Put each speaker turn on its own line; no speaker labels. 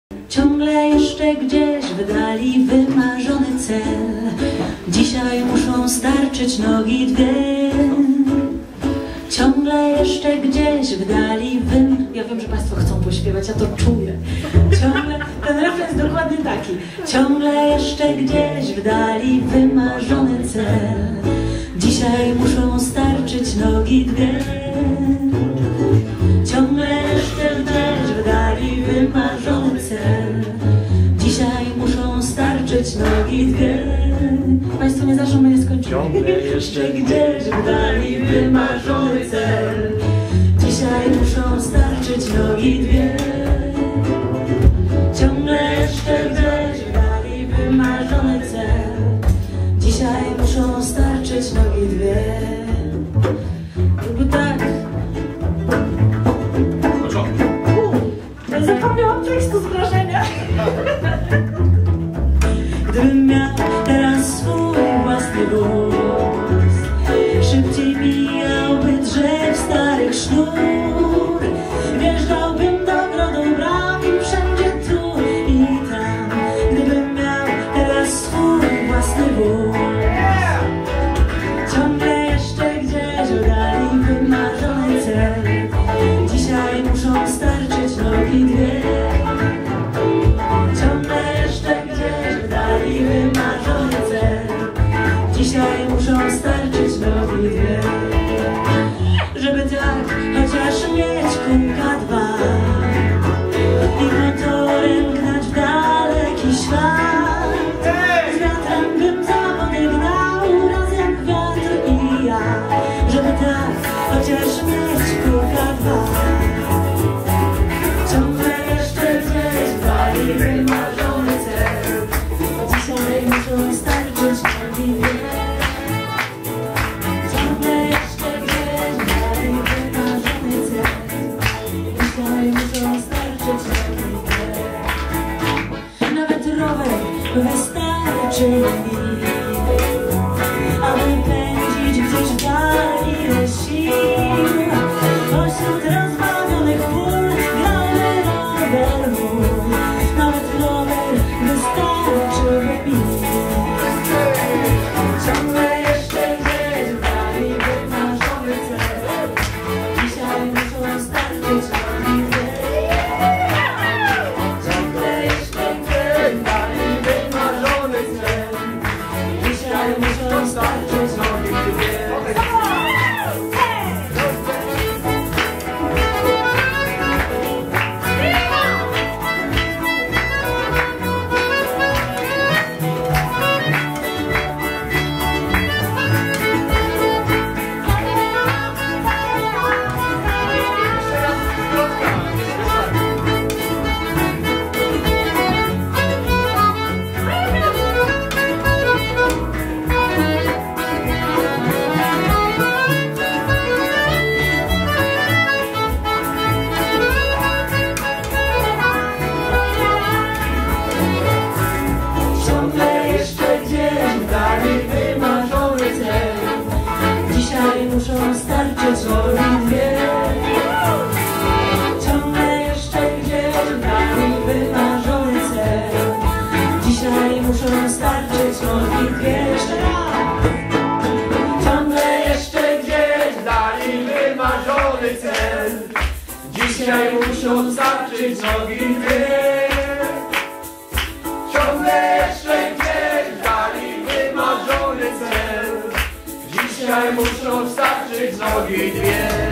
Ciągle jeszcze gdzieś w dali wymarzony cel. Dzisiaj muszą starczyć nogi dwie. Ciągle jeszcze gdzieś w dali Ja wiem, że Państwo chcą pośpiewać, ja to czuję. Ciągle, ten refren jest dokładnie taki. Ciągle jeszcze gdzieś w dali wymarzony cel. Dzisiaj muszą starczyć nogi dwie. Ciągle jeszcze gdzieś w dali wymarzony cel. Dzisiaj muszą starczyć nogi dwie. Państwo nie zawsze mnie skończyli.
Ciągle jeszcze
gdzieś w dali wymarzony cel. Dzisiaj muszą starczyć nogi dwie. Ciągle jeszcze gdzieś w dali wymarzony cel. Dzisiaj muszą starczyć nogi dwie. Jakby tak. Zapomniałam tekstu z wrażenia. Gdybym miał teraz swój własny wóz, szybciej mijałby drzew starych sznur. Wjeżdżałbym do ogrodu bram i wszędzie tu i tam. Gdybym miał teraz swój własny wóz, ciągle jeszcze gdzieś w dali wymarzony cel. Dzisiaj muszą starczyć nogi dwie. Ciągle jeszcze gdzieś w dali wymarzony cel. Dzisiaj muszą starczyć nogi dwie. Żeby tak chociaż mieć kółka dwa i motorem gnać w daleki świat. Z wiatrem bym zawody gnał, razem wiatr i ja. Żeby tak chociaż mieć kółka dwa. Ciągle jeszcze gdzieś w dali wymarzony cel. Dzisiaj muszą starczyć nogi dwie. Ciągle jeszcze gdzieś w dali wymarzony cel. Dzisiaj muszą starczyć nogi dwie. Nawet rower wystarczy mi, aby pędzić gdzieś w dali ile sił. Pośród rozwalonych pól gramy rower mój. Nawet rower wystarczyłby mi. Ciągle jeszcze gdzieś w dali wymarzony cel. Dzisiaj muszą starczyć nogi dwie. Ciągle jeszcze gdzieś w dali wymarzony cel. Dzisiaj muszą starczyć nogi dwie. Muszą starczyć nogi dwie. Ciągle jeszcze gdzieś w dali wymarzony cel. Dzisiaj muszą starczyć nogi dwie. Ciągle jeszcze gdzieś w dali wymarzony cel. Dzisiaj muszą starczyć nogi dwie. Ciągle jeszcze gdzieś w dali wymarzony cel. Dzisiaj muszą starczyć nogi dwie.